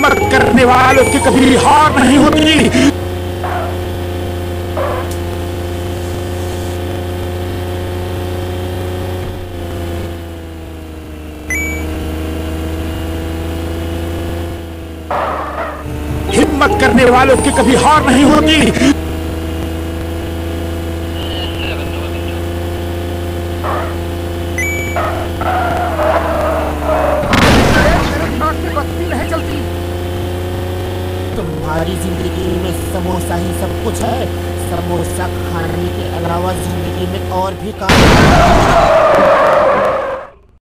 हिम्मत करने वालों की कभी हार नहीं होती। हिम्मत करने वालों की कभी हार नहीं होती। तुम्हारी जिंदगी में समोसा ही सब कुछ है। समोसा खाने के अलावा जिंदगी में और भी काम